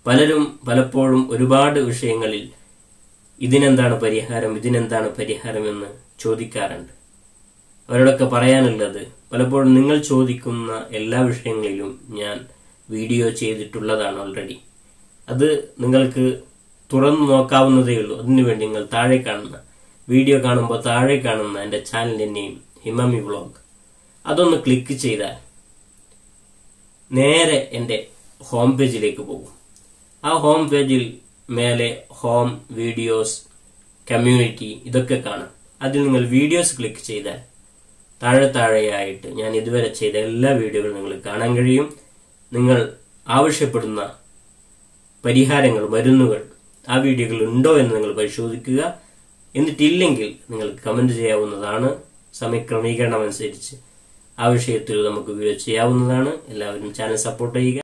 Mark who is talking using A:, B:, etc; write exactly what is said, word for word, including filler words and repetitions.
A: പലരും പലപ്പോഴും ഒരുപാട് വിഷയങ്ങളിൽ ഇതിനെന്താണ് പരിഹാരം ഇതിനെന്താണ് പരിഹാരം എന്ന് ചോദിക്കാറുണ്ട്. അവരോടൊക്കെ പറയാനുള്ളത്, പലപ്പോഴും നിങ്ങൾ ചോദിക്കുന്ന എല്ലാ വിഷയങ്ങളിലും ഞാൻ വീഡിയോ ചെയ്തിട്ടുള്ളതാണ് ഓൾറെഡി. അത് നിങ്ങൾക്ക് തുറന്നു നോക്കാവുന്നതേ ഉള്ളൂ. അതിനുവേണ്ടി നിങ്ങൾ താഴെ കാണുന്ന വീഡിയോ കാണുമ്പോൾ താഴെ കാണുന്ന എൻ്റെ ചാനലിന്റെ നെയിം ഹിമാമി വ്ളോഗ്, അതൊന്ന് ക്ലിക്ക് ചെയ്താൽ നേരെ എൻ്റെ ഹോം പേജിലേക്ക് പോകും. ആ ഹോം പേജിൽ മേലെ ഹോം, വീഡിയോസ്, കമ്മ്യൂണിറ്റി ഇതൊക്കെ കാണാം. അതിൽ നിങ്ങൾ വീഡിയോസ് ക്ലിക്ക് ചെയ്താൽ താഴെ താഴെയായിട്ട് ഞാൻ ഇതുവരെ ചെയ്ത എല്ലാ വീഡിയോകളും നിങ്ങൾ കാണാൻ കഴിയും. നിങ്ങൾ ആവശ്യപ്പെടുന്ന പരിഹാരങ്ങൾ, മരുന്നുകൾ ആ വീഡിയോകൾ ഉണ്ടോ എന്ന് നിങ്ങൾ പരിശോധിക്കുക. എന്നിട്ടില്ലെങ്കിൽ നിങ്ങൾക്ക് കമന്റ് ചെയ്യാവുന്നതാണ്. സമയക്രമീകരണം അനുസരിച്ച് ആ വിഷയത്തിൽ നമുക്ക് വീഡിയോ ചെയ്യാവുന്നതാണ്. എല്ലാവരും ചാനൽ സപ്പോർട്ട് ചെയ്യുക.